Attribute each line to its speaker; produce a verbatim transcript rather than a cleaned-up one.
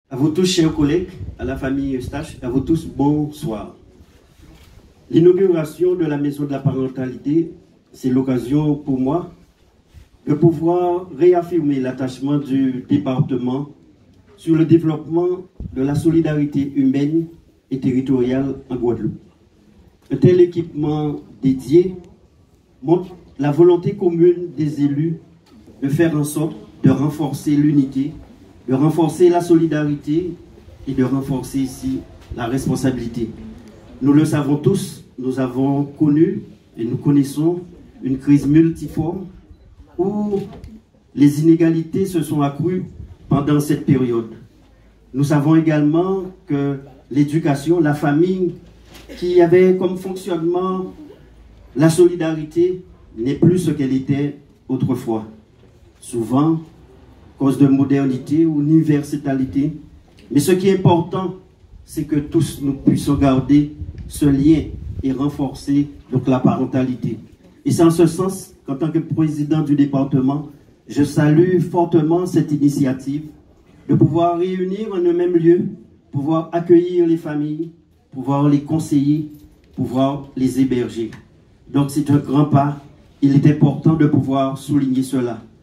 Speaker 1: À vous tous, chers collègues, à la famille Eustache, à vous tous, bonsoir. L'inauguration de la Maison de la Parentalité, c'est l'occasion pour moi de pouvoir réaffirmer l'attachement du département sur le développement de la solidarité humaine et territoriale en Guadeloupe. Un tel équipement dédié montre la volonté commune des élus de faire en sorte de renforcer l'unité, de renforcer la solidarité et de renforcer ici la responsabilité. Nous le savons tous, nous avons connu et nous connaissons une crise multiforme où les inégalités se sont accrues pendant cette période. Nous savons également que l'éducation, la famille, qui avait comme fonctionnement la solidarité, n'est plus ce qu'elle était autrefois. Souvent, à cause de modernité ou d'universalité. Mais ce qui est important, c'est que tous nous puissions garder ce lien et renforcer donc, la parentalité. Et c'est en ce sens qu'en tant que président du département, je salue fortement cette initiative de pouvoir réunir en un même lieu, pouvoir accueillir les familles, pouvoir les conseiller, pouvoir les héberger. Donc c'est un grand pas. Il est important de pouvoir souligner cela.